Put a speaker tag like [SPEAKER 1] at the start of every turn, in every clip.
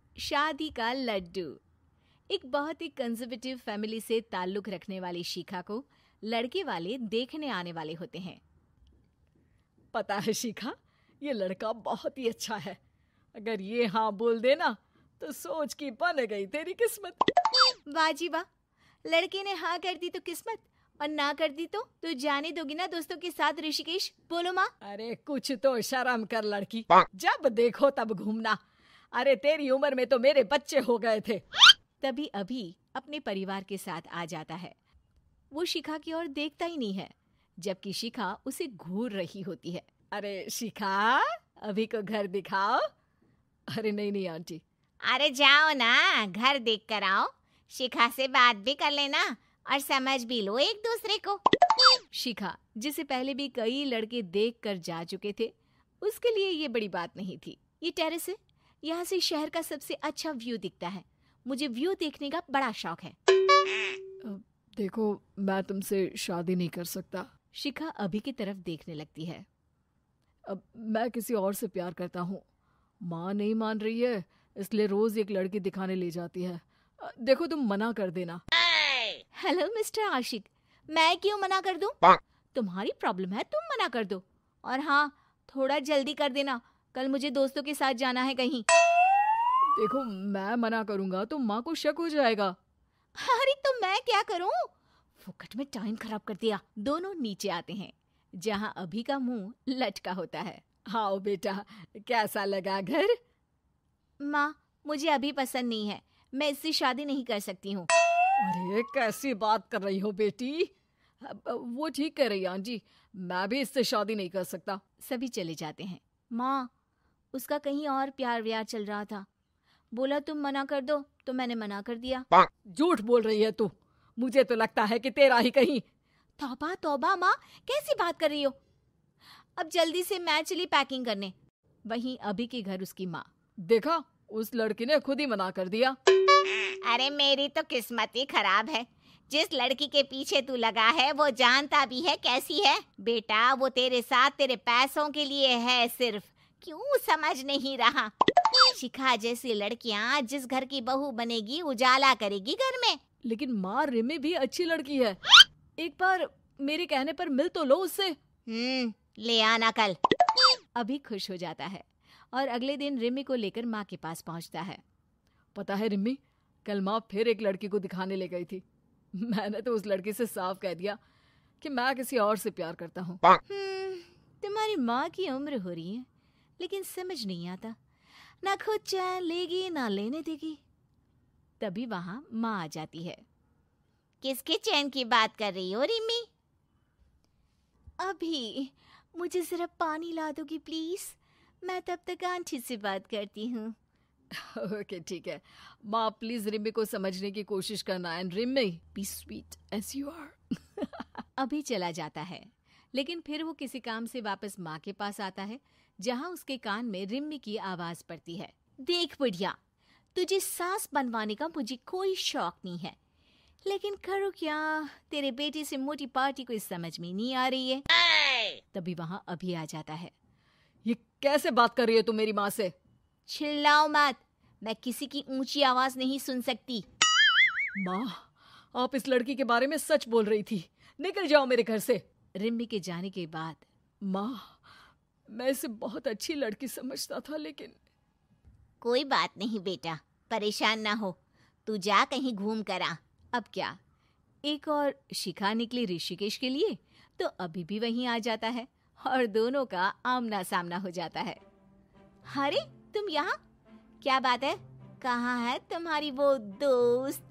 [SPEAKER 1] शादी का लड्डू। एक बहुत ही कंजर्वेटिव फैमिली से ताल्लुक रखने वाली शिखा को लड़के वाले देखने आने वाले होते हैं।
[SPEAKER 2] पता है शिखा, ये लड़का बहुत ही अच्छा है। अगर ये हाँ बोल देना तो सोच की बन गई तेरी किस्मत।
[SPEAKER 1] वाह जी वाह, लड़के ने हाँ कर दी तो किस्मत, और ना कर दी तो जाने दोगी ना दोस्तों के साथ ऋषिकेश? बोलो माँ।
[SPEAKER 2] अरे कुछ तो शर्म कर लड़की, जब देखो तब घूमना। अरे तेरी उम्र में तो मेरे बच्चे हो गए थे।
[SPEAKER 1] तभी अभी अपने परिवार के साथ आ जाता है। वो शिखा की ओर देखता ही नहीं है, जबकि शिखा उसे घूर रही होती है।
[SPEAKER 2] अरे शिखा, अभी को घर दिखाओ। अरे नहीं नहीं आंटी।
[SPEAKER 3] अरे जाओ ना, घर देख कर आओ। शिखा से बात भी कर लेना और समझ भी लो एक दूसरे को।
[SPEAKER 1] शिखा, जिसे पहले भी कई लड़के देख कर जा चुके थे, उसके लिए ये बड़ी बात नहीं थी। ये टेरेस है, यहाँ से शहर का सबसे अच्छा व्यू दिखता है। मुझे व्यू देखने का बड़ा शौक है।
[SPEAKER 2] देखो, मैं तुमसे शादी नहीं कर सकता।
[SPEAKER 1] शिखा अभी की तरफ देखने लगती है।
[SPEAKER 2] अब मैं किसी और से प्यार करता हूँ। माँ नहीं मान रही है, इसलिए रोज एक लड़की दिखाने ले जाती है। देखो तुम मना कर देना।
[SPEAKER 1] हेलो मिस्टर आशिक, मैं क्यों मना कर दूं? तुम्हारी प्रॉब्लम है, तुम मना कर दो। और हाँ, थोड़ा जल्दी कर देना, कल मुझे दोस्तों के साथ जाना है कहीं।
[SPEAKER 2] देखो मैं मना करूंगा तो माँ को शक हो जाएगा।
[SPEAKER 1] अरे तो मैं क्या करूं? फुकट में टाइम खराब कर दिया। दोनों नीचे आते हैं, जहाँ अभी का मुंह लटका होता है।
[SPEAKER 2] हाँ बेटा, कैसा लगा घर?
[SPEAKER 1] माँ, मुझे अभी पसंद नहीं है, मैं इससे शादी नहीं कर सकती हूँ।
[SPEAKER 2] अरे कैसी बात कर रही हो बेटी? वो ठीक कह रही है आंटी, मैं भी इससे शादी नहीं कर सकता।
[SPEAKER 1] सभी चले जाते हैं। माँ, उसका कहीं और प्यार व्यार चल रहा था। बोला तुम मना कर दो तो मैंने मना कर दिया।
[SPEAKER 2] झूठ बोल रही है तू। मुझे तो लगता है कि तेरा ही कहीं।
[SPEAKER 1] तौबा तौबा माँ, कैसी बात कर रही हो? अब जल्दी से मैं चली पैकिंग करने। वहीं अभी के घर उसकी माँ।
[SPEAKER 2] देखा, उस लड़की ने खुद ही मना कर दिया।
[SPEAKER 3] अरे मेरी तो किस्मत ही खराब है। जिस लड़की के पीछे तू लगा है वो जानता भी है कैसी है। बेटा वो तेरे साथ तेरे पैसों के लिए है सिर्फ, क्यों समझ नहीं रहा? शिखा जैसी लड़कियां जिस घर की बहू बनेगी उजाला करेगी घर में।
[SPEAKER 2] लेकिन माँ, रिमी भी अच्छी लड़की है। एक बार मेरे कहने पर मिल तो लो उससे।
[SPEAKER 3] ले आना कल।
[SPEAKER 1] अभी खुश हो जाता है और अगले दिन रिमी को लेकर माँ के पास पहुँचता है।
[SPEAKER 2] पता है रिमी, कल माँ फिर एक लड़की को दिखाने ले गई थी। मैंने तो उस लड़की से साफ कह दिया कि मैं किसी और से प्यार करता हूँ।
[SPEAKER 1] तुम्हारी माँ की उम्र हो रही है, लेकिन समझ नहीं आता, ना खुद चैन लेगी ना लेने देगी। तभी वहाँ माँ आ जाती है।
[SPEAKER 3] किसके चैन की बात कर रही हो रिमी?
[SPEAKER 1] अभी मुझे जरा पानी ला दोगी प्लीज? मैं तब तक आंटी से बात करती हूँ।
[SPEAKER 2] ओके ठीक है माँ, प्लीज रिमी को समझने की कोशिश करना। And Rimi, be sweet as you are.
[SPEAKER 1] अभी चला जाता है, लेकिन फिर वो किसी काम से वापस माँ के पास आता है, जहाँ उसके कान में रिम्मी की आवाज पड़ती है। देख बुढ़िया, तुझे सास बनवाने का मुझे कोई शौक नहीं है, लेकिन करो क्या, तेरे बेटे से मोटी पार्टी को समझ में नहीं आ रही है। तभी वहाँ अभी आ जाता है।
[SPEAKER 2] ये कैसे बात कर रही है तू मेरी माँ से?
[SPEAKER 1] चिल्लाओ मत, मैं किसी की ऊंची आवाज नहीं सुन सकती।
[SPEAKER 2] माँ, आप इस लड़की के बारे में सच बोल रही थी। निकल जाओ मेरे घर से।
[SPEAKER 1] रिम्मी के जाने के बाद।
[SPEAKER 2] माँ, मैं इसे बहुत अच्छी लड़की समझता था, लेकिन
[SPEAKER 3] कोई बात नहीं बेटा, परेशान ना हो, तू जा कहीं घूम कर आ।
[SPEAKER 1] अब क्या, एक और शिखा निकली ऋषिकेश के लिए, तो अभी भी वहीं आ जाता है और दोनों का आमना सामना हो जाता है। अरे तुम यहाँ, क्या बात है? कहाँ है तुम्हारी वो दोस्त?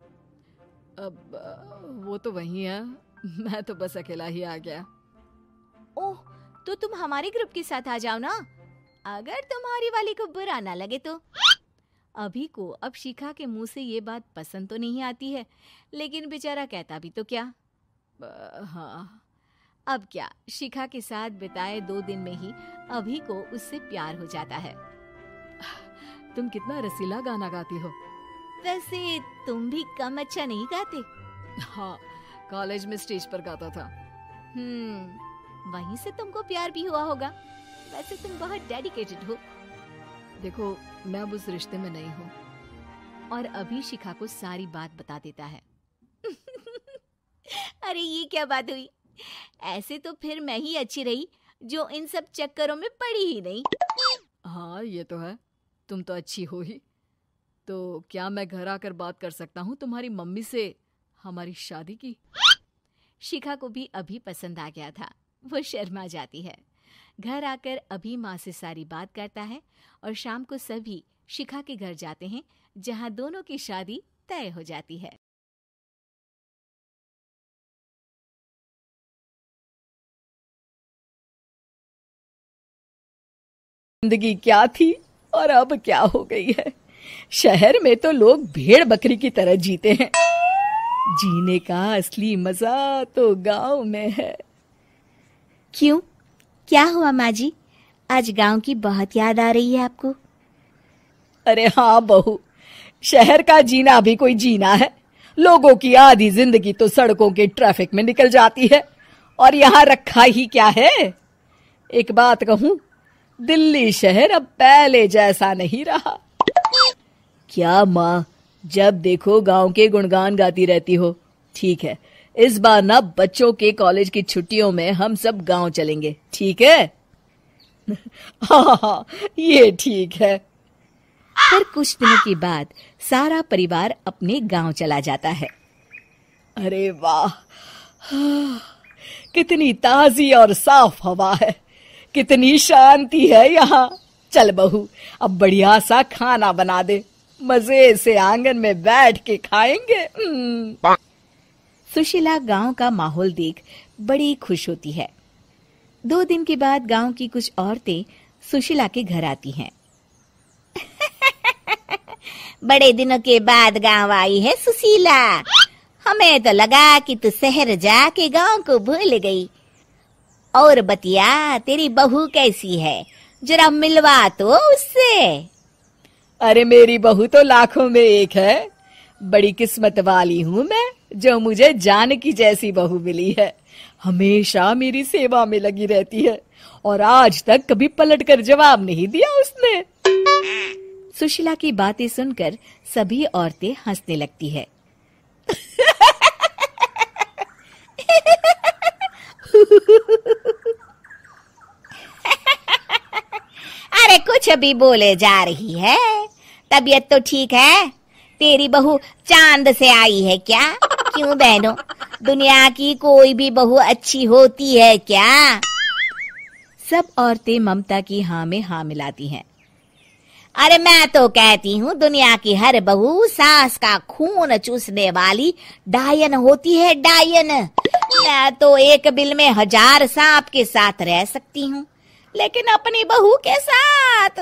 [SPEAKER 2] अब वो तो वही है, मैं तो बस अकेला ही आ गया।
[SPEAKER 1] ओह, तो तुम हमारे ग्रुप के साथ आ जाओ ना, अगर तुम्हारी वाली को बुरा ना लगे तो। अभी को अब शिखा के मुंह से ये बात पसंद तो नहीं आती है, लेकिन बेचारा कहता भी तो क्या।
[SPEAKER 2] हाँ,
[SPEAKER 1] अब क्या, शिखा के साथ बिताए 2 दिन में ही अभी को उससे प्यार हो जाता है।
[SPEAKER 2] तुम कितना रसीला गाना गाती हो।
[SPEAKER 1] वैसे तुम भी कम अच्छा नहीं गाते।
[SPEAKER 2] हाँ, कॉलेज में स्टेज पर गाता था।
[SPEAKER 1] वहीं से तुमको प्यार भी हुआ होगा। वैसे तुम बहुत डेडिकेटेड हो।
[SPEAKER 2] देखो, मैं अब उस रिश्ते में नहीं हूँ।
[SPEAKER 1] और अभी शिखा को सारी बात बता देता है। अरे ये क्या बात हुई? ऐसे तो फिर मैं ही अच्छी रही जो इन सब चक्करों में पड़ी ही नहीं।
[SPEAKER 2] हाँ, ये तो है, तुम तो अच्छी हो ही। तो क्या मैं घर आकर बात कर सकता हूँ तुम्हारी मम्मी से हमारी शादी की?
[SPEAKER 1] शिखा को भी अभी पसंद आ गया था। वो शर्मा जाती है। घर आकर अभी माँ से सारी बात करता है और शाम को सभी शिखा के घर जाते हैं, जहाँ दोनों की शादी तय हो जाती है।
[SPEAKER 4] जिंदगी क्या थी और अब क्या हो गई है। शहर में तो लोग भेड़ बकरी की तरह जीते हैं। जीने का असली मजा तो गांव में है।
[SPEAKER 3] क्यों, क्या हुआ माँ जी? आज गांव की बहुत याद आ रही है आपको?
[SPEAKER 4] अरे हाँ बहू, शहर का जीना भी कोई जीना है। लोगों की आधी जिंदगी तो सड़कों के ट्रैफिक में निकल जाती है, और यहाँ रखा ही क्या है। एक बात कहूँ, दिल्ली शहर अब पहले जैसा नहीं रहा। क्या माँ, जब देखो गांव के गुणगान गाती रहती हो। ठीक है, इस बार ना बच्चों के कॉलेज की छुट्टियों में हम सब गांव चलेंगे, ठीक है? हाँ, ये ठीक है।
[SPEAKER 3] फिर कुछ दिनों के बाद सारा परिवार अपने गांव चला जाता है।
[SPEAKER 4] अरे वाह, कितनी ताजी और साफ हवा है, कितनी शांति है यहाँ। चल बहू, अब बढ़िया सा खाना बना दे, मजे से आंगन में बैठ के खाएंगे।
[SPEAKER 3] सुशीला गांव का माहौल देख बड़ी खुश होती है। 2 दिन के बाद गांव की कुछ औरतें सुशीला के घर आती हैं। बड़े दिनों के बाद गांव आई है सुशीला। हमें तो लगा कि तू शहर जाके गांव को भूल गई। और बतिया, तेरी बहू कैसी है? जरा मिलवा तो उससे।
[SPEAKER 4] अरे मेरी बहू तो लाखों में एक है। बड़ी किस्मत वाली हूँ मैं, जो मुझे जानकी जैसी बहू मिली है। हमेशा मेरी सेवा में लगी रहती है, और आज तक कभी पलटकर जवाब नहीं दिया उसने।
[SPEAKER 3] सुशीला की बातें सुनकर सभी औरतें हंसने लगती है। अरे कुछ भी बोले जा रही है। तबीयत तो ठीक है? तेरी बहू चांद से आई है क्या? क्यों बहनों, दुनिया की कोई भी बहू अच्छी होती है क्या? सब औरतें ममता की हाँ में हाँ मिलाती हैं। अरे मैं तो कहती हूँ, दुनिया की हर बहू सास का खून चूसने वाली डायन होती है, डायन। मैं तो एक बिल में 1000 सांप के साथ रह सकती हूँ, लेकिन अपनी बहू के साथ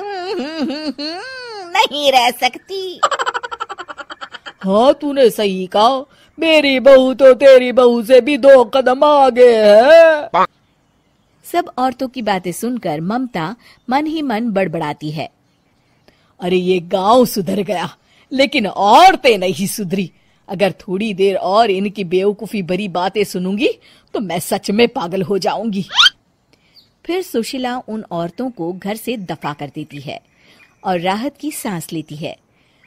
[SPEAKER 3] नहीं रह सकती।
[SPEAKER 4] हाँ, तूने सही कहा। मेरी बहू तो तेरी बहू से भी 2 कदम आगे है।
[SPEAKER 3] सब औरतों की बातें सुनकर ममता मन ही मन बड़बड़ाती है।
[SPEAKER 4] अरे ये गांव सुधर गया, लेकिन औरतें नहीं सुधरी। अगर थोड़ी देर और इनकी बेवकूफी भरी बातें सुनूंगी तो मैं सच में पागल हो जाऊंगी।
[SPEAKER 3] फिर सुशीला उन औरतों को घर से दफा कर देती है और राहत की सांस लेती है।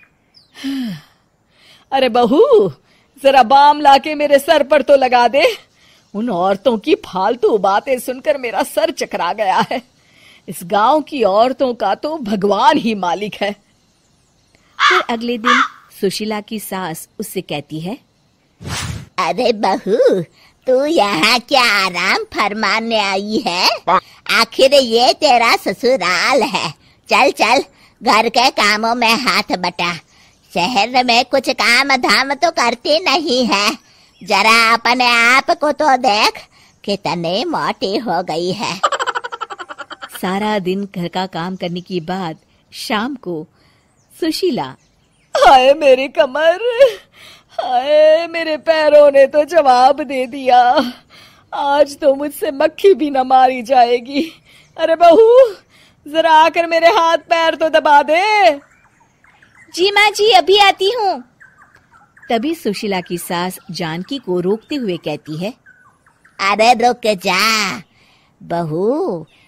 [SPEAKER 4] अरे बहू, जरा बाम लाके मेरे सर पर तो लगा दे। उन औरतों की फालतू बातें सुनकर मेरा सर चकरा गया है। इस गांव की औरतों का तो भगवान ही मालिक है।
[SPEAKER 3] फिर अगले दिन सुशीला की सास उससे कहती है, अरे बहू, तू यहाँ क्या आराम फरमाने आई है? आखिर ये तेरा ससुराल है। चल चल, घर के कामों में हाथ बटा। शहर में कुछ काम धाम तो करती नहीं है। जरा अपने आप को तो देख, कितनी मोटी हो गई है। सारा दिन घर का काम करने के बाद शाम को सुशीला,
[SPEAKER 4] हाय मेरी कमर, हाय मेरे पैरों ने तो जवाब दे दिया। आज तो मुझसे मक्खी भी न मारी जाएगी। अरे बहू, जरा आकर मेरे हाथ पैर तो दबा दे।
[SPEAKER 3] जी माँ जी, अभी आती हूँ। तभी सुशीला की सास जानकी को रोकते हुए कहती है, अरे रुक जा बहू,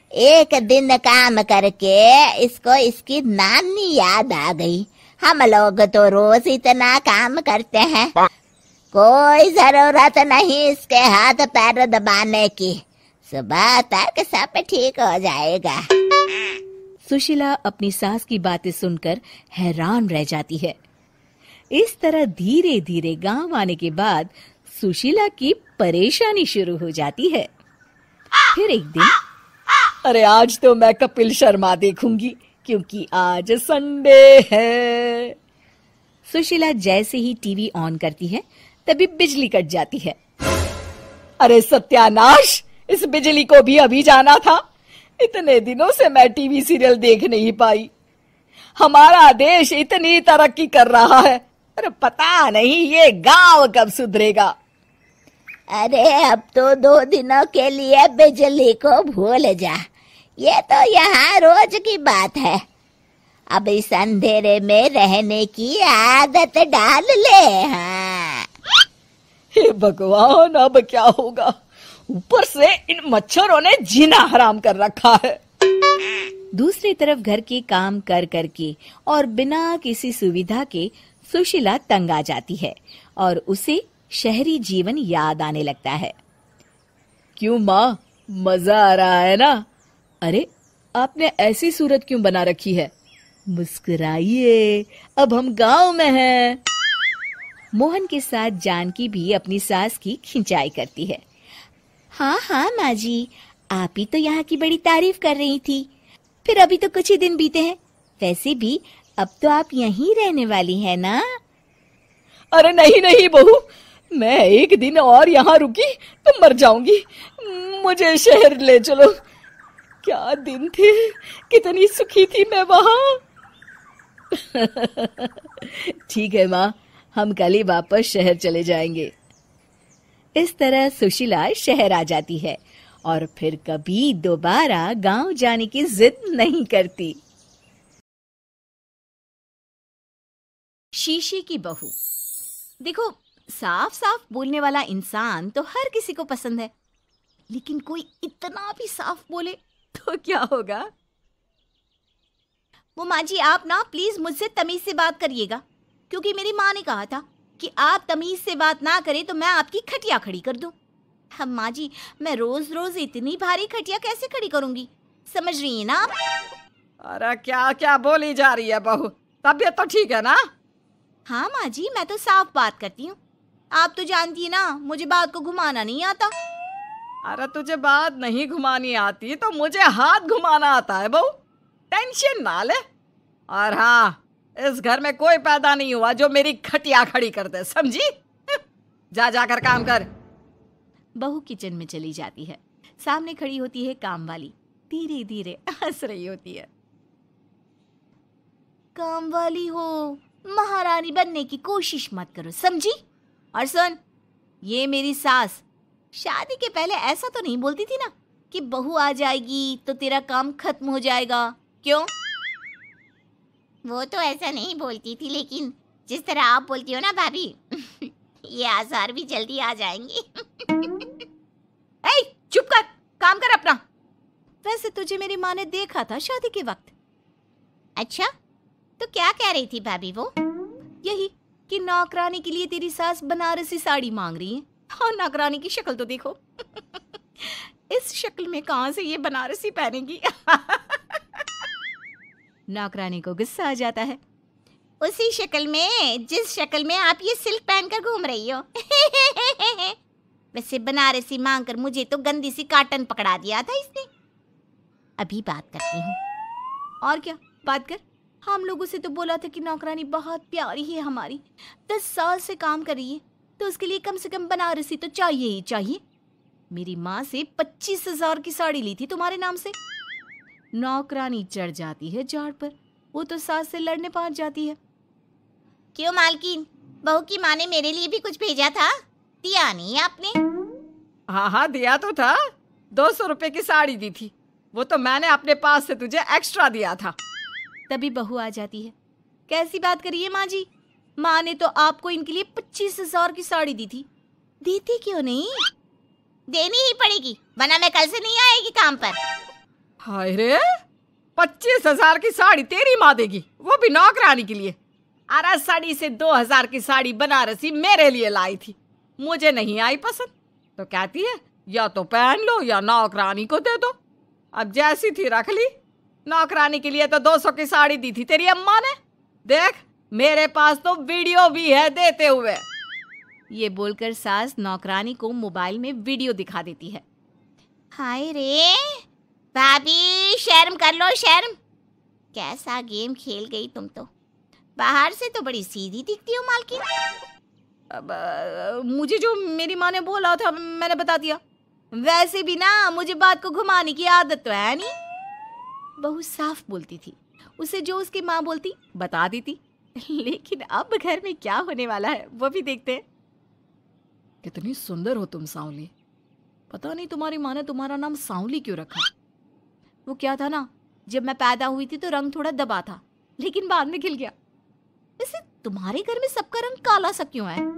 [SPEAKER 3] एक दिन काम करके इसको इसकी नानी याद आ गई। हम लोग तो रोज इतना काम करते हैं, कोई जरूरत नहीं इसके हाथ पैर दबाने की, सुबह तक सब ठीक हो जाएगा।
[SPEAKER 1] सुशीला अपनी सास की बातें सुनकर हैरान रह जाती है। इस तरह धीरे धीरे गांव आने के बाद सुशीला की परेशानी शुरू हो जाती है। फिर एक दिन,
[SPEAKER 4] अरे आज तो मैं कपिल शर्मा देखूंगी क्योंकि आज संडे है।
[SPEAKER 1] सुशीला जैसे ही टीवी ऑन करती है तभी बिजली कट जाती है।
[SPEAKER 4] अरे सत्यानाश, इस बिजली को भी अभी जाना था। इतने दिनों से मैं टीवी सीरियल देख नहीं पाई। हमारा देश इतनी तरक्की कर रहा है, अरे पता नहीं ये गांव कब सुधरेगा।
[SPEAKER 3] अरे अब तो 2 दिनों के लिए बिजली को भूल जा, ये तो यहाँ रोज की बात है। अब इस अंधेरे में रहने की आदत डाल ले। हाँ।
[SPEAKER 4] हे भगवान, अब क्या होगा? ऊपर से इन मच्छरों ने जीना हराम कर रखा है।
[SPEAKER 1] दूसरी तरफ घर के काम कर करके और बिना किसी सुविधा के सुशीला तंग आ जाती है और उसे शहरी जीवन याद आने लगता है।
[SPEAKER 2] क्यों माँ, मजा आ रहा है ना? अरे आपने ऐसी सूरत क्यों बना रखी है? मुस्कुराइए, अब हम गांव में हैं।
[SPEAKER 1] मोहन के साथ जानकी भी अपनी सास की खिंचाई करती है। हाँ हाँ माँ जी, आप ही तो यहाँ की बड़ी तारीफ कर रही थी। फिर अभी तो कुछ ही दिन बीते हैं, वैसे भी अब तो आप यहीं रहने वाली है ना?
[SPEAKER 4] अरे नहीं नहीं बहू, मैं एक दिन और यहाँ रुकी तो मर जाऊंगी। मुझे शहर ले चलो। क्या दिन थे, कितनी सुखी थी मैं वहाँ।
[SPEAKER 2] ठीक है माँ, हम कल ही वापस शहर चले जाएंगे।
[SPEAKER 1] इस तरह सुशीला शहर आ जाती है और फिर कभी दोबारा गांव जाने की जिद नहीं करती। शीशी की बहू। देखो, साफ साफ बोलने वाला इंसान तो हर किसी को पसंद है, लेकिन कोई इतना भी साफ बोले तो क्या होगा? वो माँ जी, आप ना प्लीज मुझसे तमीज से बात करिएगा, क्योंकि मेरी माँ ने कहा था कि आप तमीज से बात ना करें तो मैं आपकी खटिया खड़ी कर दूं। हम माँ जी, मैं रोज रोज इतनी भारी खटिया कैसे खड़ी करूंगी, समझ रही है ना आप?
[SPEAKER 4] अरे क्या क्या बोली जा रही है बहू, तबीयत तो ठीक है ना?
[SPEAKER 1] हाँ माँ जी, मैं तो साफ बात करती हूँ। आप तो जानती है ना, मुझे बात को घुमाना नहीं आता।
[SPEAKER 4] अरे तुझे बात नहीं घुमानी आती तो मुझे हाथ घुमाना आता है बहू, टेंशन ना ले। और हाँ, इस घर में कोई पैदा नहीं हुआ जो मेरी खटिया खड़ी कर दे, समझी? जा जाकर काम कर।
[SPEAKER 1] बहू किचन में चली जाती है। सामने खड़ी होती है काम वाली, धीरे धीरे हंस रही होती है। काम वाली हो, महारानी बनने की कोशिश मत करो, समझी? और सुन, ये मेरी सास शादी के पहले ऐसा तो नहीं बोलती थी ना कि बहू आ जाएगी तो तेरा काम खत्म हो जाएगा, क्यों?
[SPEAKER 3] वो तो ऐसा नहीं बोलती थी, लेकिन जिस तरह आप बोलती हो ना भाभी, ये आसार भी जल्दी आ जाएंगे।
[SPEAKER 1] ए, चुप कर, काम कर अपना। वैसे तुझे मेरी माँ ने देखा था शादी के वक्त।
[SPEAKER 3] अच्छा, तो क्या कह रही थी भाभी वो?
[SPEAKER 1] यही कि नौकरानी के लिए तेरी सास बनारसी साड़ी मांग रही है। और नौकरानी की शक्ल तो देखो। इस शक्ल में कहां से ये बनारसी पहनेगी? नौकरानी को गुस्सा आ जाता है।
[SPEAKER 3] उसी शक्ल में जिस शक्ल में आप ये सिल्क पहनकर घूम रही हो। वैसे बनारसी मांगकर मुझे तो गंदी सी काटन पकड़ा दिया था इसने। अभी बात करती हूँ।
[SPEAKER 1] और क्या बात कर? हम लोगों से तो बोला था कि नौकरानी बहुत प्यारी है हमारी, 10 साल से काम कर रही है, तो उसके लिए कम से कम बनारसी तो चाहिए ही चाहिए। मेरी माँ से 25,000 की साड़ी ली थी तुम्हारे नाम से। नौकरानी चढ़ जाती है झाड़ पर, वो तो सास से लड़ने पहुंच जाती है।
[SPEAKER 3] क्यों मालकिन, बहू की माँ ने मेरे लिए भी कुछ भेजा था, दिया नहीं आपने?
[SPEAKER 4] हाँ हाँ दिया तो था, 200 रुपए की साड़ी दी थी, वो तो मैंने अपने पास से तुझे एक्स्ट्रा दिया था।
[SPEAKER 1] तभी बहू आ जाती है। कैसी बात करिए माँ जी, माँ ने तो आपको इनके लिए 25,000 की साड़ी दी थी, देती क्यों नहीं?
[SPEAKER 3] देनी ही पड़ेगी, वरना मैं कल से नहीं आएगी काम पर।
[SPEAKER 5] हाय रे, 25,000 की साड़ी तेरी माँ देगी, वो भी नौकरानी के लिए। अरे साड़ी से 2,000 की साड़ी बनारसी मेरे लिए लाई थी, मुझे नहीं आई पसंद, तो कहती है या तो पहन लो या नौकरानी को दे दो। अब जैसी थी रख ली। नौकरानी के लिए तो 200 की साड़ी दी थी तेरी अम्मा ने। देख, मेरे पास तो वीडियो भी है देते हुए।
[SPEAKER 1] ये बोलकर सास नौकरानी को मोबाइल में वीडियो दिखा देती है।
[SPEAKER 3] हाय रे भाभी, शर्म कर लो शर्म। कैसा गेम खेल गई तुम तो। बाहर से तो बड़ी सीधी दिखती हो मालकिन।
[SPEAKER 1] अब मुझे जो मेरी माँ ने बोला था मैंने बता दिया। वैसे भी ना मुझे बात को घुमाने की आदत तो है नहीं। बहू साफ बोलती थी, उसे जो उसकी माँ बोलती बता देती। लेकिन अब घर में क्या होने वाला है वो भी देखते हैं।
[SPEAKER 2] कितनी सुंदर हो तुम सांवली। पता नहीं तुम्हारी माँ ने तुम्हारा नाम सांवली क्यों रखा।
[SPEAKER 1] वो क्या था ना, जब मैं पैदा हुई थी तो रंग थोड़ा दबा था, लेकिन बाद में खिल गया। वैसे तुम्हारे घर में सबका रंग काला सा क्यों है?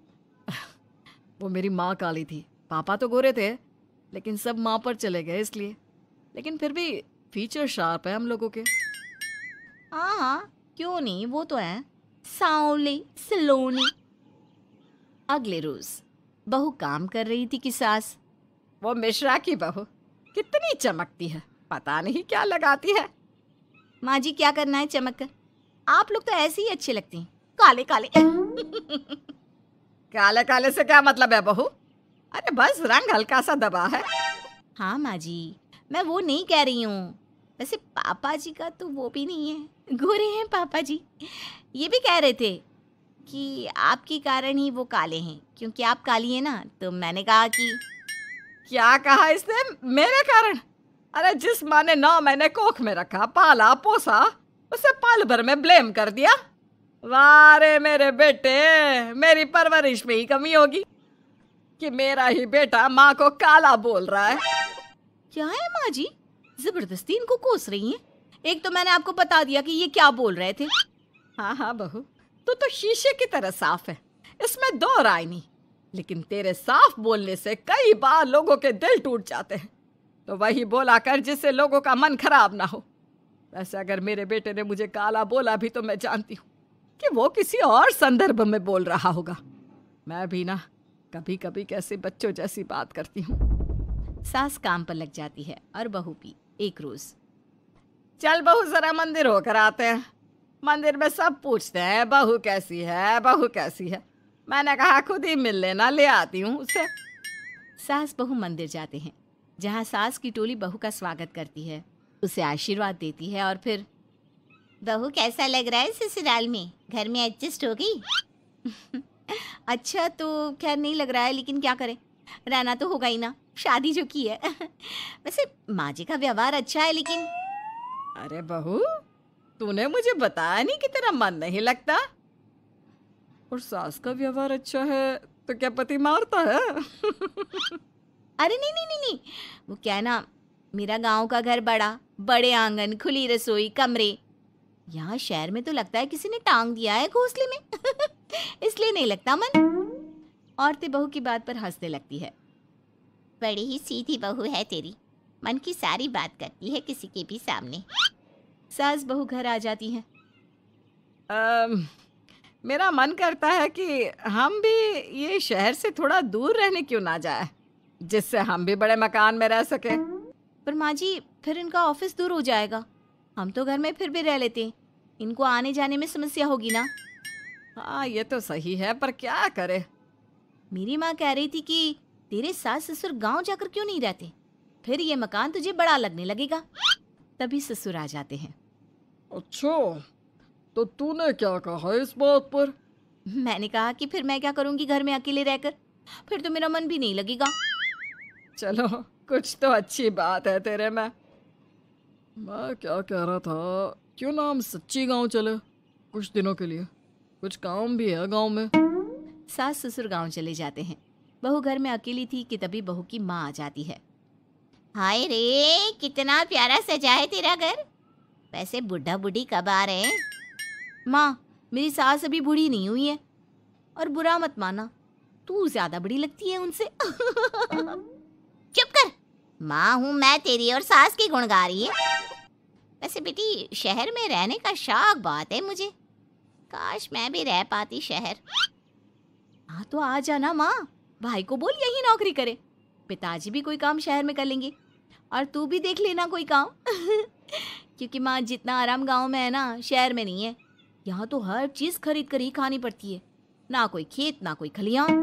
[SPEAKER 2] वो मेरी माँ काली थी, पापा तो गोरे थे, लेकिन सब माँ पर चले गए इसलिए। लेकिन फिर भी फीचर शार्प है हम लोगों के।
[SPEAKER 1] हाँ, क्यों नहीं, वो तो है सांवली सलोनी। अगले रोज बहू काम कर रही थी कि सास,
[SPEAKER 5] वो मिश्रा की बहू कितनी चमकती है, पता नहीं क्या लगाती है।
[SPEAKER 1] माँ जी क्या करना है चमक कर, आप लोग तो ऐसे ही अच्छे लगते हैं, काले काले।
[SPEAKER 5] काले काले से क्या मतलब है बहू? अरे बस रंग हल्का सा दबा है।
[SPEAKER 1] हाँ माँ जी, मैं वो नहीं कह रही हूँ। वैसे पापा जी का तो वो भी नहीं है, गोरे हैं पापा जी। ये भी कह रहे थे कि आपके कारण ही वो काले हैं, क्योंकि आप काली हैं ना। तो मैंने कहा कि
[SPEAKER 5] क्या कहा इसने? मेरे कारण? अरे जिस माँ ने 9 महीने कोख में रखा, पाला पोसा, उसे पल भर में ब्लेम कर दिया। वाह रे मेरे बेटे, मेरी परवरिश में ही कमी होगी कि मेरा ही बेटा माँ को काला बोल रहा है।
[SPEAKER 1] क्या है माँ जी, जबरदस्ती इनको कोस रही हैं। एक तो मैंने आपको बता दिया कि ये क्या बोल रहे थे।
[SPEAKER 5] हाँ हाँ बहू, तू तो शीशे की तरह साफ है, इसमें दो राय नहीं। लेकिन तेरे साफ बोलने से कई बार लोगों के दिल टूट जाते हैं। तो वही बोला कर जिससे लोगों का मन खराब ना हो। वैसे अगर मेरे बेटे ने मुझे काला बोला भी तो मैं जानती हूँ कि वो किसी और संदर्भ में बोल रहा होगा। मैं भी ना कभी कभी कैसे बच्चों जैसी बात करती हूँ।
[SPEAKER 1] सास काम पर लग जाती है और बहू भी। एक रोज,
[SPEAKER 5] चल बहू जरा मंदिर होकर आते हैं। मंदिर में सब पूछते हैं बहू कैसी है, बहू कैसी है। मैंने कहा खुद ही मिल लेना, ले आती हूँ उसे।
[SPEAKER 1] सास बहू मंदिर जाते हैं, जहाँ सास की टोली बहू का स्वागत करती है, उसे आशीर्वाद देती है और फिर,
[SPEAKER 3] बहू कैसा लग रहा है ससुराल में, घर में एडजस्ट हो गई?
[SPEAKER 1] अच्छा तो खैर नहीं लग रहा है, लेकिन क्या करें, रहना तो होगा ही ना, शादी जो की है। वैसे माँ जी का व्यवहार अच्छा है, लेकिन
[SPEAKER 5] अरे बहू, तूने मुझे बताया नहीं कि तेरा मन नहीं लगता। और सास का व्यवहार अच्छा है तो क्या पति मारता है?
[SPEAKER 1] अरे नहीं नहीं नहीं नहीं, वो क्या है ना, मेरा गांव का घर बड़ा, बड़े आंगन, खुली रसोई, कमरे। यहाँ शहर में तो लगता है किसी ने टांग दिया है घोंसले में। इसलिए नहीं लगता मन। औरतें बहू की बात पर हंसने लगती है।
[SPEAKER 3] बड़ी ही सीधी बहू है तेरी, मन की सारी बात करती है किसी के भी सामने।
[SPEAKER 1] सास बहू घर आ जाती हैं।
[SPEAKER 5] मेरा मन करता है कि हम भी ये शहर से थोड़ा दूर रहने क्यों ना जाए, जिससे हम भी बड़े मकान में रह सके।
[SPEAKER 1] पर माँ जी फिर इनका ऑफिस दूर हो जाएगा, हम तो घर में फिर भी रह लेते हैं, इनको आने जाने में समस्या होगी ना।
[SPEAKER 5] हाँ ये तो सही है, पर क्या करे।
[SPEAKER 1] मेरी माँ कह रही थी कि तेरे सास ससुर गांव जाकर क्यों नहीं रहते, फिर ये मकान तुझे बड़ा लगने लगेगा। तभी ससुर आ जाते हैं।
[SPEAKER 2] अच्छा, तो तूने क्या कहा इस बात पर?
[SPEAKER 1] मैंने कहा कि फिर मैं क्या करूंगी घर में अकेले रहकर, फिर तो मेरा मन भी नहीं लगेगा।
[SPEAKER 5] चलो कुछ तो अच्छी बात है तेरे में।
[SPEAKER 2] मैं क्या कह रहा था, क्यों ना हम सच्ची गांव चले कुछ दिनों के लिए, कुछ काम भी है गांव में।
[SPEAKER 1] सास ससुर गांव चले जाते हैं। बहू घर में अकेली थी कि तभी बहू की माँ आ जाती है।
[SPEAKER 3] हाय रे, कितना प्यारा सजा है तेरा घर। वैसे बुढ़ा बुढ़ी कब आ रहे हैं?
[SPEAKER 1] माँ, मेरी सास अभी बूढ़ी नहीं हुई है, और बुरा मत माना, तू ज्यादा बड़ी लगती है उनसे।
[SPEAKER 3] चुप कर, माँ हूँ मैं तेरी और सास की गुण गा रही है। वैसे बेटी शहर में रहने का शौक बहुत है मुझे, काश मैं भी रह पाती शहर।
[SPEAKER 1] हाँ तो आ जाना माँ, भाई को बोल यही नौकरी करे, पिताजी भी कोई काम शहर में कर लेंगे और तू भी देख लेना कोई काम। क्योंकि माँ जितना आराम गांव में है ना, शहर में नहीं है। यहाँ तो हर चीज खरीद कर ही खानी पड़ती है, ना कोई खेत ना कोई खलियान।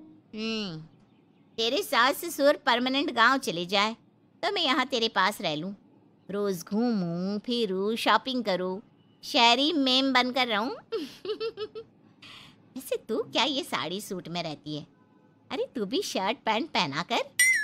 [SPEAKER 3] तेरे सास ससुर परमानेंट गांव चले जाए तो मैं यहाँ तेरे पास रह लूँ, रोज घूमूं फिरूं शॉपिंग करूं, शहरी मेम बनकर रहूं। वैसे तू क्या ये साड़ी सूट में रहती है? अरे तू भी शर्ट पैंट पहना कर।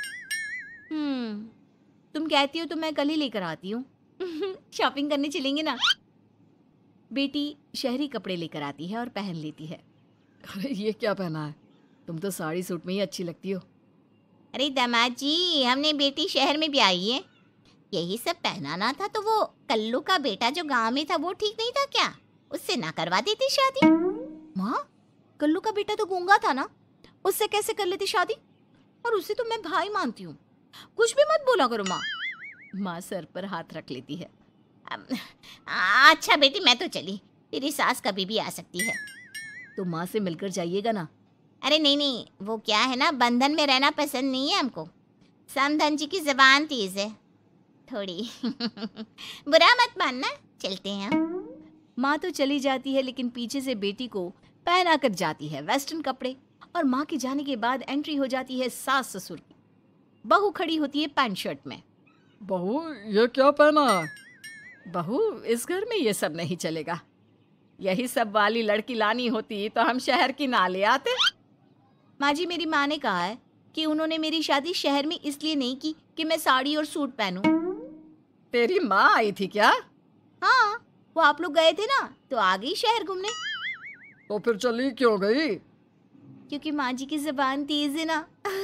[SPEAKER 1] तुम कहती हो तो मैं कल ही लेकर आती हूँ। शॉपिंग करने चलेंगे ना। बेटी शहरी कपड़े लेकर आती है और पहन लेती है।
[SPEAKER 5] अरे ये क्या पहना है? तुम तो साड़ी सूट में ही अच्छी लगती हो।
[SPEAKER 3] अरे दामाद जी, हमने बेटी शहर में भी आई है, यही सब पहनाना था। तो वो कल्लू का बेटा जो गांव में था वो ठीक नहीं था क्या? उससे ना करवा देती शादी?
[SPEAKER 1] माँ कल्लू का बेटा तो गूंगा था ना, उससे कैसे कर लेती शादी? और उसे तो मैं भाई मानती हूँ, कुछ भी मत बोला करो माँ। माँ सर पर हाथ रख लेती है।
[SPEAKER 3] अच्छा बेटी मैं तो चली, तेरी सास कभी भी आ सकती है।
[SPEAKER 1] तो माँ से मिलकर जाइएगा ना।
[SPEAKER 3] अरे नहीं, वो क्या है ना, बंधन में रहना पसंद नहीं है हमको। समधन जी की जबान तेज है थोड़ी। बुरा मत मानना, चलते हैं हम।
[SPEAKER 1] माँ तो चली जाती है, लेकिन पीछे से बेटी को पहना कर जाती है वेस्टर्न कपड़े। और माँ के जाने के बाद एंट्री हो जाती है सास ससुर की। बहू खड़ी होती है पैंट शर्ट में।
[SPEAKER 5] बहू ये क्या पहना है?
[SPEAKER 1] बहू इस घर में ये सब नहीं चलेगा, यही सब वाली लड़की लानी होती तो हम शहर की ना ले आते। माँ जी मेरी माँ ने कहा है कि उन्होंने मेरी शादी शहर में इसलिए नहीं की कि मैं साड़ी और सूट पहनूं।
[SPEAKER 5] तेरी माँ आई थी क्या?
[SPEAKER 1] हाँ, वो आप लोग गए थे ना तो आ गई शहर घूमने।
[SPEAKER 5] तो फिर चली क्यों गई?
[SPEAKER 1] क्योंकि माँ जी की जुबान तेज है ना।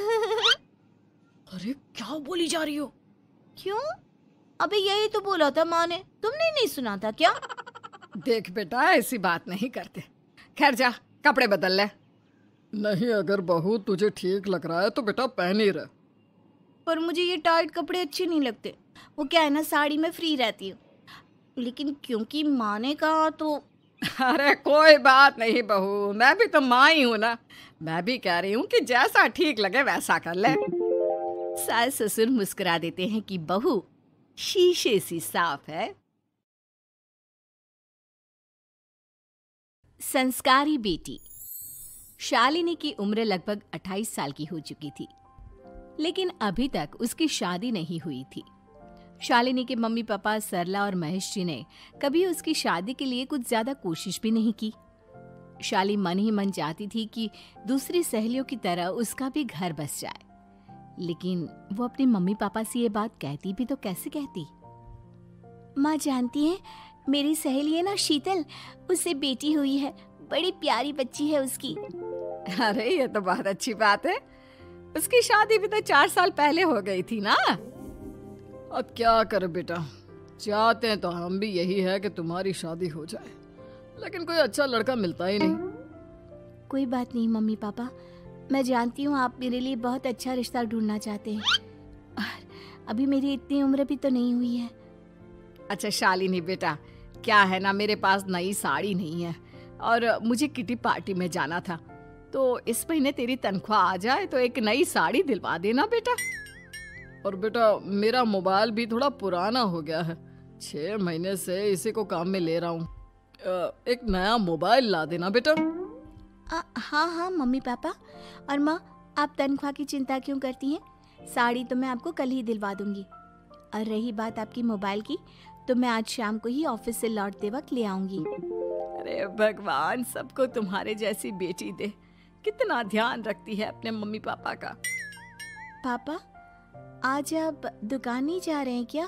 [SPEAKER 2] अरे क्या बोली जा रही हो?
[SPEAKER 1] क्यों? अबे यही तो बोला था माँ ने, तुमने नहीं सुना था क्या?
[SPEAKER 5] देख बेटा ऐसी बात नहीं करते। खैर जा कपड़े बदल ले। नहीं अगर बहू तुझे ठीक लग रहा है तो बेटा पहन ही रहे।
[SPEAKER 1] पर मुझे ये टाइट कपड़े अच्छे नहीं लगते। वो क्या है ना, साड़ी में फ्री रहती हूँ, लेकिन क्योंकि माँ ने कहा तो।
[SPEAKER 5] अरे कोई बात नहीं बहू, मैं भी तो माँ ही हूँ ना। मैं भी कह रही हूँ कि जैसा ठीक लगे वैसा कर ले।
[SPEAKER 1] सास ससुर मुस्कुरा देते हैं कि बहू शीशे सी साफ है। संस्कारी बेटी। शालिनी की उम्र लगभग 28 साल की हो चुकी थी, लेकिन अभी तक उसकी शादी नहीं हुई थी। शालिनी के मम्मी पापा सरला और महेश जी ने कभी उसकी शादी के लिए कुछ ज्यादा कोशिश भी नहीं की। शाली मन ही मन चाहती थी कि दूसरी सहेलियों की तरह उसका भी घर बस जाए, लेकिन वो अपने मम्मी पापा से ये बात कहती भी तो कैसे कहती। माँ जानती है मेरी सहेली है ना शीतल, उससे बेटी हुई है, बड़ी प्यारी बच्ची है उसकी।
[SPEAKER 5] अरे ये तो बहुत अच्छी बात है। उसकी शादी भी तो 4 साल पहले हो गई थी ना। अब क्या करे बेटा, चाहते हैं तो हम भी यही है कि तुम्हारी शादी हो जाए, लेकिन कोई अच्छा लड़का मिलता ही नहीं।
[SPEAKER 1] कोई बात नहीं मम्मी पापा, मैं जानती हूँ आप मेरे लिए बहुत अच्छा रिश्ता ढूंढना चाहते हैं, और अभी मेरी इतनी उम्र भी तो नहीं हुई है।
[SPEAKER 5] अच्छा शालिनी बेटा, क्या है ना, मेरे पास नई साड़ी नहीं है और मुझे किटी पार्टी में जाना था, तो इस महीने तेरी तनख्वाह आ जाए तो एक नई साड़ी दिलवा देना बेटा। और बेटा मेरा मोबाइल भी थोड़ा पुराना हो गया है, 6 महीने से इसी को काम में ले रहा हूँ, एक नया मोबाइल ला देना बेटा।
[SPEAKER 1] हाँ हाँ मम्मी पापा। और माँ आप तनख्वाह की चिंता क्यों करती हैं, साड़ी तो मैं आपको कल ही दिलवा दूंगी। और रही बात आपकी मोबाइल की, तो मैं आज शाम को ही ऑफिस से लौटते वक्त ले आऊंगी।
[SPEAKER 5] अरे भगवान सबको तुम्हारे जैसी बेटी दे, कितना ध्यान रखती है अपने मम्मी पापा का।
[SPEAKER 1] पापा आज आप दुकान नहीं जा रहे हैं क्या?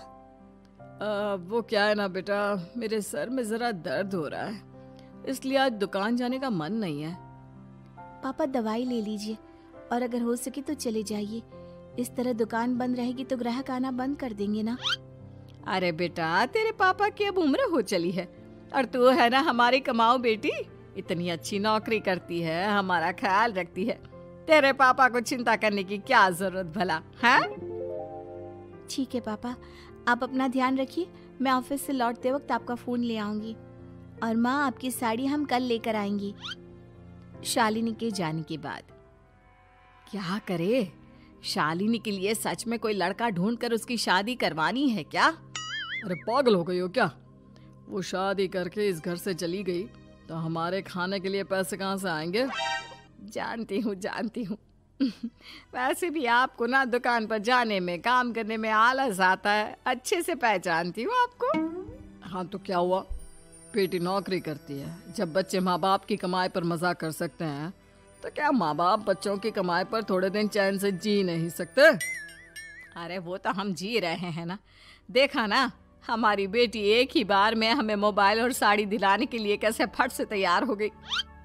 [SPEAKER 5] वो क्या है ना बेटा, मेरे सर में जरा दर्द हो रहा है, इसलिए आज दुकान जाने का मन नहीं है।
[SPEAKER 1] पापा दवाई ले लीजिए और अगर हो सके तो चले जाइए, इस तरह दुकान बंद रहेगी तो ग्राहक आना बंद कर देंगे ना।
[SPEAKER 5] अरे बेटा तेरे पापा की अब उम्र हो चली है और तू है ना हमारी कमाऊ बेटी, इतनी अच्छी नौकरी करती है, हमारा ख्याल रखती है, तेरे पापा को चिंता करने की क्या जरूरत भला है?
[SPEAKER 1] ठीक है पापा, आप अपना ध्यान रखिए। मैं ऑफिस से लौटते वक्त आपका फोन ले आऊंगी। और माँ, आपकी साड़ी हम कल लेकर आएंगी। शालिनी के जाने के बाद
[SPEAKER 5] क्या करे? शालिनी के लिए सच में कोई लड़का ढूंढकर उसकी शादी करवानी है क्या? अरे पागल हो गई हो क्या? वो शादी करके इस घर से चली गई तो हमारे खाने के लिए पैसे कहाँ से आएंगे? जानती हूँ वैसे भी आपको ना दुकान पर जाने में, काम करने में आलस आता है। अच्छे से पहचानती हूँ आपको। हाँ तो क्या हुआ? बेटी नौकरी करती है। जब बच्चे माँ बाप की कमाई पर मजा कर सकते हैं तो क्या माँ बाप बच्चों की कमाई पर थोड़े दिन चैन से जी नहीं सकते? अरे वो तो हम जी रहे हैं ना। देखा ना, हमारी बेटी एक ही बार में हमें मोबाइल और साड़ी दिलाने के लिए कैसे फट से तैयार हो गई।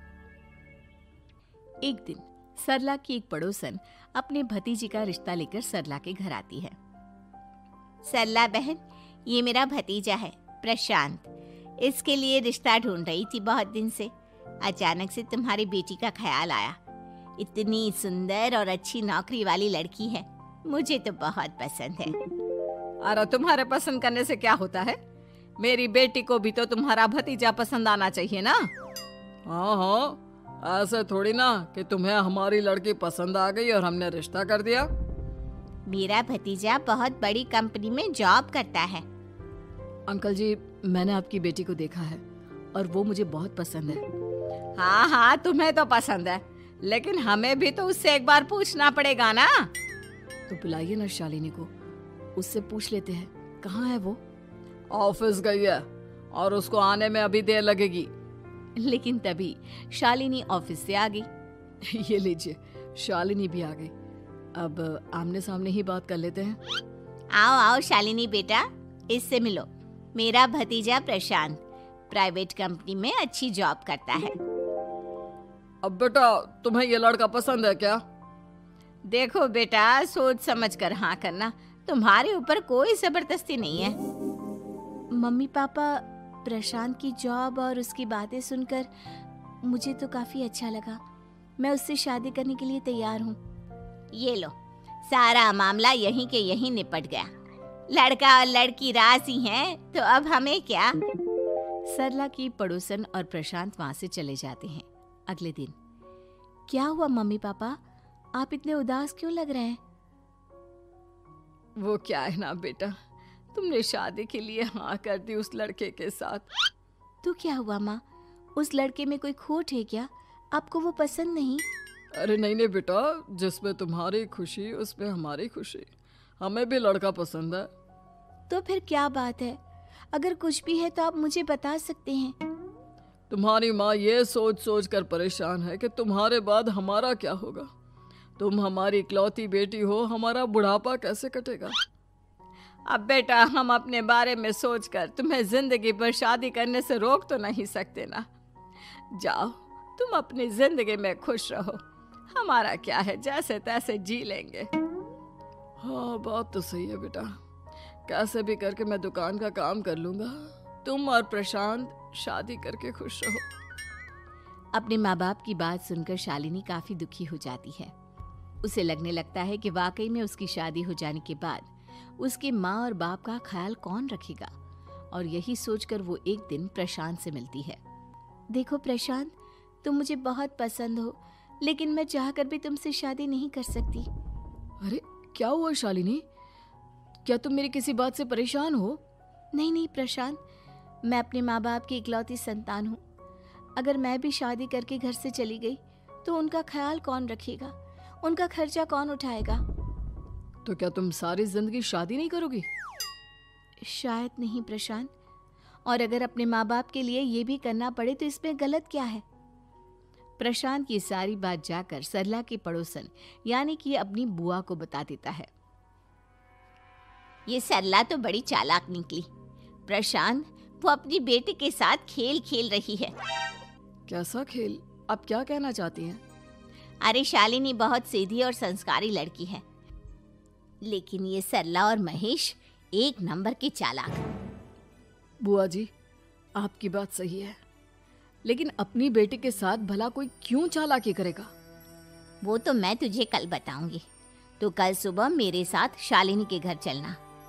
[SPEAKER 1] एक दिन सरला की एक पड़ोसन अपने भतीजी का रिश्ता लेकर सरला के घर आती है।
[SPEAKER 3] सरला बहन, ये मेरा भतीजा है प्रशांत। इसके लिए रिश्ता ढूंढ रही थी बहुत दिन से। अचानक से तुम्हारी बेटी का ख्याल आया। इतनी सुंदर और अच्छी नौकरी वाली लड़की है, मुझे तो बहुत पसंद है।
[SPEAKER 5] अरे तुम्हारे पसंद करने से क्या होता है? मेरी बेटी को भी तो तुम्हारा भतीजा पसंद आना चाहिए ना। हाँ, ऐसे थोड़ी ना कि तुम्हें हमारी लड़की पसंद आ गई और हमने रिश्ता कर दिया।
[SPEAKER 3] मेरा भतीजा बहुत बड़ी कंपनी में जॉब करता है।
[SPEAKER 2] अंकल जी, मैंने आपकी बेटी को देखा है और वो मुझे बहुत पसंद है।
[SPEAKER 5] हाँ, तुम्हें तो पसंद है, लेकिन हमें भी तो उससे एक बार पूछना पड़ेगा ना।
[SPEAKER 2] तो बुलाइए ना शालिनी को, उससे पूछ लेते हैं। कहाँ है वो?
[SPEAKER 5] ऑफिस गई है और उसको आने में अभी देर लगेगी।
[SPEAKER 1] लेकिन तभी शालिनी ऑफिस से आ गई।
[SPEAKER 2] ये लीजिए, शालिनी भी आ गई। अब आमने सामने ही बात कर लेते हैं।
[SPEAKER 3] आओ आओ शालिनी बेटा, इससे मिलो। मेरा भतीजा प्रशांत प्राइवेट कंपनी में अच्छी जॉब करता है।
[SPEAKER 5] अब बेटा, तुम्हें ये लड़का पसंद है क्या? देखो बेटा, सोच समझ कर हाँ करना। तुम्हारे ऊपर कोई जबरदस्ती नहीं है।
[SPEAKER 1] मम्मी पापा, प्रशांत की जॉब और उसकी बातें सुनकर मुझे तो काफी अच्छा लगा। मैं उससे शादी करने के लिए तैयार हूँ।
[SPEAKER 3] ये लो, सारा मामला यहीं के यहीं निपट गया। लड़का और लड़की राजी हैं, तो अब हमें क्या।
[SPEAKER 1] सरला की पड़ोसन और प्रशांत वहाँ से चले जाते हैं। अगले दिन, क्या हुआ मम्मी पापा, आप इतने उदास क्यों लग रहे हैं?
[SPEAKER 5] वो क्या है ना बेटा, तुमने शादी के लिए हाँ कर दी उस लड़के के साथ।
[SPEAKER 1] तो क्या हुआ माँ, उस लड़के में कोई खोट है क्या? आपको वो पसंद नहीं?
[SPEAKER 5] अरे नहीं बेटा, जिसमें तुम्हारी खुशी उसमें हमारी खुशी। हमें भी लड़का पसंद है।
[SPEAKER 1] तो फिर क्या बात है? अगर कुछ भी है तो आप मुझे बता सकते हैं।
[SPEAKER 5] तुम्हारी माँ ये सोच सोच कर परेशान है कि तुम्हारे बाद हमारा क्या होगा। तुम हमारी इकलौती बेटी हो, हमारा बुढ़ापा कैसे कटेगा। अब बेटा, हम अपने बारे में सोचकर तुम्हें जिंदगी भर शादी करने से रोक तो नहीं सकते ना। जाओ, तुम अपनी जिंदगी में खुश रहो। हमारा क्या है, जैसे तैसे जी लेंगे। हाँ, बात तो सही है बेटा। कैसे भी करके मैं दुकान का काम कर लूंगा। तुम और प्रशांत शादी करके खुश रहो।
[SPEAKER 1] अपने माँ बाप की बात सुनकर शालिनी काफी दुखी हो जाती है। उसे लगने लगता है कि वाकई में उसकी शादी हो जाने के बाद उसके माँ और बाप का ख्याल कौन रखेगा। और यही सोचकर वो एक दिन प्रशांत से मिलती है। देखो प्रशांत, तुम मुझे बहुत पसंद हो, लेकिन मैं चाहकर भी तुमसे शादी नहीं कर सकती।
[SPEAKER 2] अरे क्या हुआ शालिनी, क्या तुम मेरी किसी बात से परेशान हो?
[SPEAKER 1] नहीं प्रशांत, मैं अपने माँ बाप की इकलौती संतान हूँ। अगर मैं भी शादी करके घर से चली गई तो उनका ख्याल कौन रखेगा, उनका खर्चा कौन उठाएगा।
[SPEAKER 2] तो क्या तुम सारी जिंदगी शादी नहीं करोगी?
[SPEAKER 1] शायद नहीं प्रशांत, और अगर अपने माँ बाप के लिए ये भी करना पड़े तो इसमें गलत क्या है। प्रशांत ये सारी बात जाकर सरला के पड़ोसन यानी कि अपनी बुआ को बता देता है।
[SPEAKER 3] ये सरला तो बड़ी चालाक निकली। प्रशांत, वो अपनी बेटी के साथ खेल खेल रही है।
[SPEAKER 2] कैसा खेल? आप क्या कहना चाहती हैं?
[SPEAKER 3] अरे शालिनी बहुत सीधी और संस्कारी लड़की है, लेकिन ये सरला और महेश एक नंबर के चालाक।
[SPEAKER 2] बुआ जी, आपकी बात सही है, लेकिन अपनी बेटी के साथ भला कोई क्यों चालाकी करेगा?
[SPEAKER 3] वो तो मैं तुझे कल बताऊंगी। तो कल सुबह मेरे साथ शालिनी के घर चलना।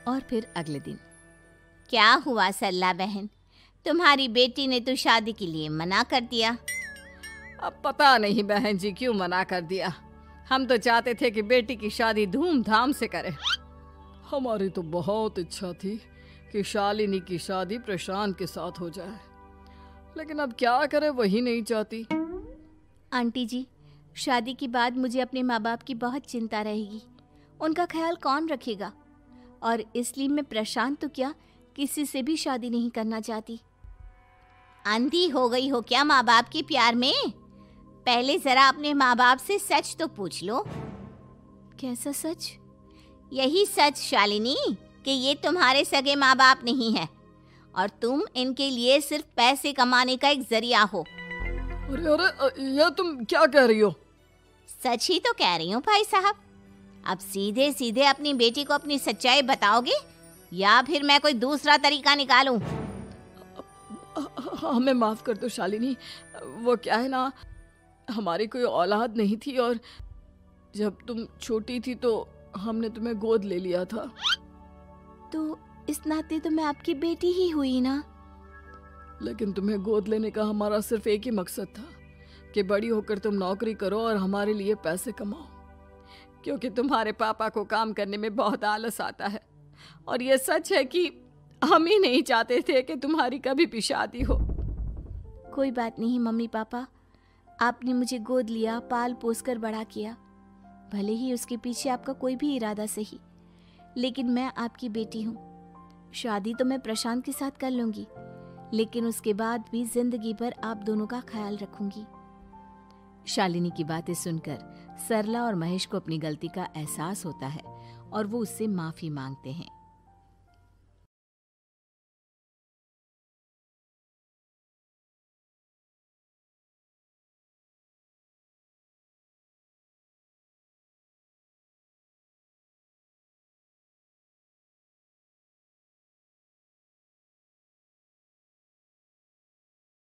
[SPEAKER 1] और फिर अगले दिन।
[SPEAKER 3] क्या हुआ सरला बहन, तुम्हारी बेटी ने तो शादी के लिए मना कर दिया।
[SPEAKER 5] अब पता नहीं बहन जी क्यों मना कर दिया। हम तो चाहते थे कि बेटी की शादी धूमधाम से करें। हमारी तो बहुत इच्छा थी कि शालिनी की शादी प्रशांत के साथ हो जाए, लेकिन अब क्या करें, वही नहीं चाहती।
[SPEAKER 1] आंटी जी, शादी के बाद मुझे अपने माँ बाप की बहुत चिंता रहेगी। उनका ख्याल कौन रखेगा? और इसलिए मैं प्रशांत तो क्या, किसी से भी शादी नहीं करना चाहती।
[SPEAKER 3] अंधी हो गई हो क्या माँ बाप के प्यार में? पहले जरा अपने माँ बाप से सच तो पूछ लो।
[SPEAKER 1] कैसा सच?
[SPEAKER 3] यही सच शालिनी कि ये तुम्हारे सगे माँ बाप नहीं है और तुम इनके लिए सिर्फ पैसे कमाने का एक जरिया हो।
[SPEAKER 5] अरे अरे, यह तुम क्या कह रही हो?
[SPEAKER 3] सच ही तो कह रही हूँ भाई साहब। अब सीधे सीधे अपनी बेटी को अपनी सच्चाई बताओगे या फिर मैं कोई दूसरा तरीका निकालूं?
[SPEAKER 5] हमें माफ कर दो शालिनी। वो क्या है ना, हमारी कोई औलाद नहीं थी और जब तुम छोटी थी तो हमने तुम्हें गोद ले लिया था।
[SPEAKER 1] तो इस नाते तो मैं आपकी बेटी ही हुई ना।
[SPEAKER 5] लेकिन तुम्हें गोद लेने का हमारा सिर्फ एक ही मकसद था कि बड़ी होकर तुम नौकरी करो और हमारे लिए पैसे कमाओ, क्योंकि तुम्हारे पापा को काम करने में बहुत आलस आता है। और ये सच है कि हम ही नहीं चाहते थे कि तुम्हारी कभी भी शादी हो।
[SPEAKER 1] कोई बात नहीं मम्मी पापा, आपने मुझे गोद लिया, पाल पोस कर बड़ा किया। भले ही उसके पीछे आपका कोई भी इरादा सही, लेकिन मैं आपकी बेटी हूँ। शादी तो मैं प्रशांत के साथ कर लूंगी, लेकिन उसके बाद भी जिंदगी भर आप दोनों का ख्याल रखूंगी। शालिनी की बातें सुनकर सरला और महेश को अपनी गलती का एहसास होता है और वो उससे माफी मांगते हैं।